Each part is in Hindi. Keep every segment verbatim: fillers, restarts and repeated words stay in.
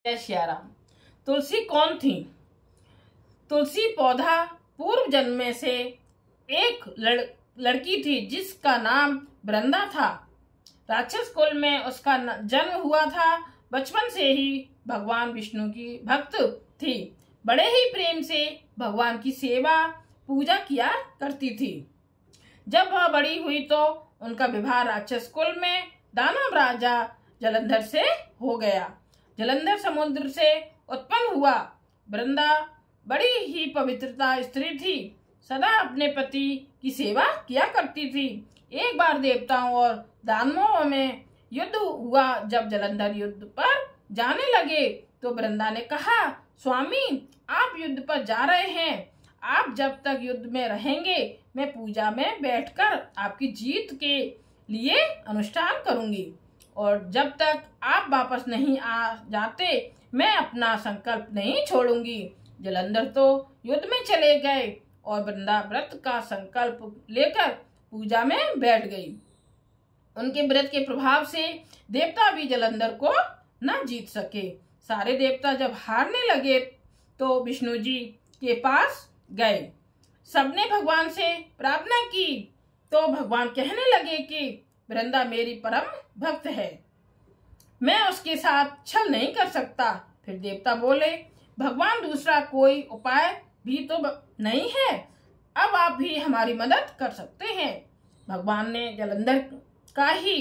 जय सिया राम। तुलसी कौन थी? तुलसी पौधा पूर्व जन्म में से एक लड़, लड़की थी जिसका नाम वृंदा था। राक्षस कुल में उसका जन्म हुआ था। बचपन से ही भगवान विष्णु की भक्त थी। बड़े ही प्रेम से भगवान की सेवा पूजा किया करती थी। जब वह बड़ी हुई तो उनका विवाह राक्षस कुल में दानव राजा जलंधर से हो गया। जलंधर समुद्र से उत्पन्न हुआ। वृंदा बड़ी ही पवित्रता स्त्री थी, सदा अपने पति की सेवा किया करती थी। एक बार देवताओं और दानवों में युद्ध हुआ। जब जलंधर युद्ध पर जाने लगे तो वृंदा ने कहा, स्वामी आप युद्ध पर जा रहे हैं, आप जब तक युद्ध में रहेंगे मैं पूजा में बैठकर आपकी जीत के लिए अनुष्ठान करूंगी, और जब तक आप वापस नहीं आ जाते मैं अपना संकल्प नहीं छोड़ूंगी। जलंधर तो युद्ध में चले गए और वृंदा व्रत का संकल्प लेकर पूजा में बैठ गई। उनके व्रत के प्रभाव से देवता भी जलंधर को न जीत सके। सारे देवता जब हारने लगे तो विष्णु जी के पास गए। सबने भगवान से प्रार्थना की तो भगवान कहने लगे कि वृंदा मेरी परम भक्त है, मैं उसके साथ छल नहीं कर सकता। फिर देवता बोले, भगवान दूसरा कोई उपाय भी तो नहीं है, अब आप भी हमारी मदद कर सकते हैं। भगवान ने जलंधर का ही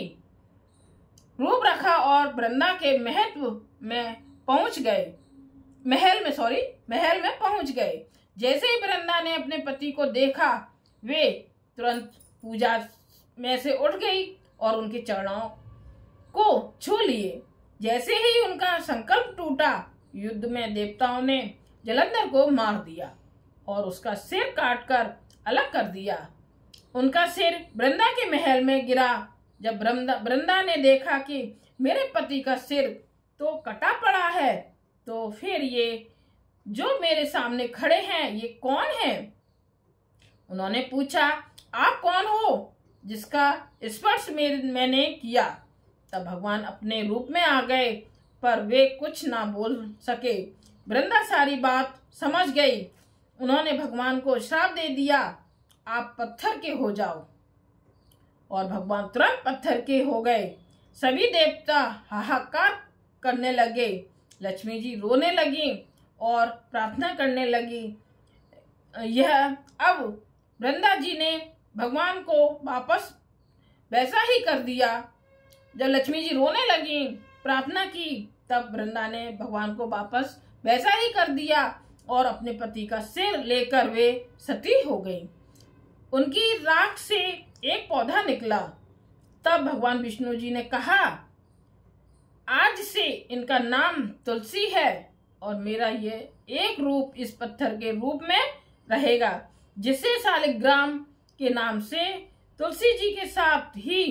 रूप रखा और वृंदा के महत्व में पहुंच गए महल में सॉरी महल में पहुंच गए। जैसे ही वृंदा ने अपने पति को देखा वे तुरंत पूजा में से उठ गई और उनके चरणों को छू लिए। जैसे ही उनका संकल्प टूटा, युद्ध में देवताओं ने जलंधर को मार दिया और उसका सिर काटकर अलग कर दिया। उनका सिर वृंदा के महल में गिरा। जब वृंदा वृंदा ने देखा कि मेरे पति का सिर तो कटा पड़ा है, तो फिर ये जो मेरे सामने खड़े हैं ये कौन है? उन्होंने पूछा, आप कौन हो जिसका स्पर्श मैंने किया? तब भगवान अपने रूप में आ गए, पर वे कुछ ना बोल सके। वृंदा सारी बात समझ गई। उन्होंने भगवान को श्राप दे दिया, आप पत्थर के हो जाओ, और भगवान तुरंत पत्थर के हो गए। सभी देवता हाहाकार करने लगे। लक्ष्मी जी रोने लगी और प्रार्थना करने लगी। यह अब वृंदा जी ने भगवान को वापस वैसा ही कर दिया। जब लक्ष्मी जी रोने लगी, प्रार्थना की, तब वृंदा ने भगवान को वापस वैसा ही कर दिया और अपने पति का सिर लेकर वे सती हो गई। उनकी राख से एक पौधा निकला। तब भगवान विष्णु जी ने कहा, आज से इनका नाम तुलसी है और मेरा ये एक रूप इस पत्थर के रूप में रहेगा, जिसे शालिग्राम के नाम से तुलसी जी के साथ ही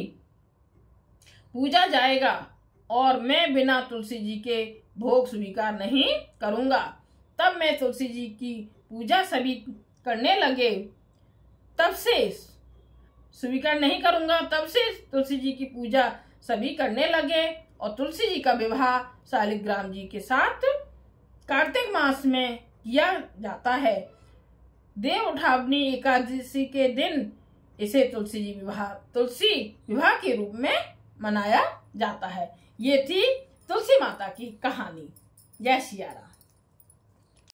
पूजा जाएगा, और मैं बिना तुलसी जी के भोग स्वीकार नहीं करूंगा। तब मैं तुलसी जी की पूजा सभी करने लगे, तब से स्वीकार नहीं करूंगा तब से तुलसी जी की पूजा सभी करने लगे, और तुलसी जी का विवाह शालिग्राम जी के साथ कार्तिक मास में किया जाता है। देव उठावनी एकादशी के दिन इसे तुलसी जी विवाह तुलसी विवाह के रूप में मनाया जाता है। ये थी तुलसी माता की कहानी। जय सिया राम।